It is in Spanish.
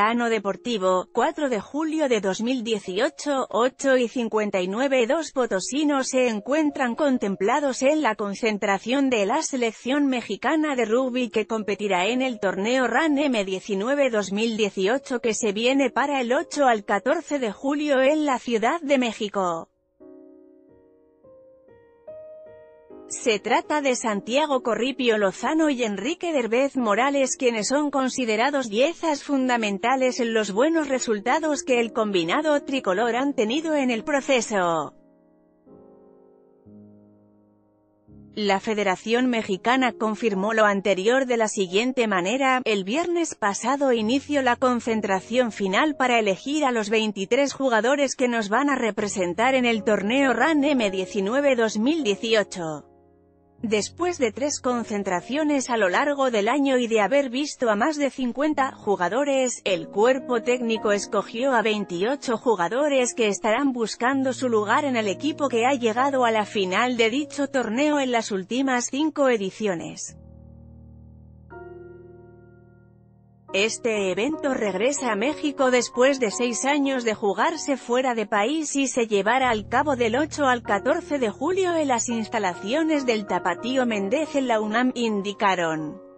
Plano deportivo, 4 de julio de 2018, 8:59. Dos potosinos se encuentran contemplados en la concentración de la selección mexicana de rugby que competirá en el torneo RAN M19 2018 que se viene para el 8 al 14 de julio en la Ciudad de México. Se trata de Santiago Corripio Lozano y Enrique Derbez Morales, quienes son considerados piezas fundamentales en los buenos resultados que el combinado tricolor han tenido en el proceso. La Federación Mexicana confirmó lo anterior de la siguiente manera: el viernes pasado inició la concentración final para elegir a los 23 jugadores que nos van a representar en el torneo RAN M19 2018. Después de 3 concentraciones a lo largo del año y de haber visto a más de 50 jugadores, el cuerpo técnico escogió a 28 jugadores que estarán buscando su lugar en el equipo que ha llegado a la final de dicho torneo en las últimas 5 ediciones. Este evento regresa a México después de 6 años de jugarse fuera de país y se llevará al cabo del 8 al 14 de julio en las instalaciones del Tapatío Méndez en la UNAM, indicaron.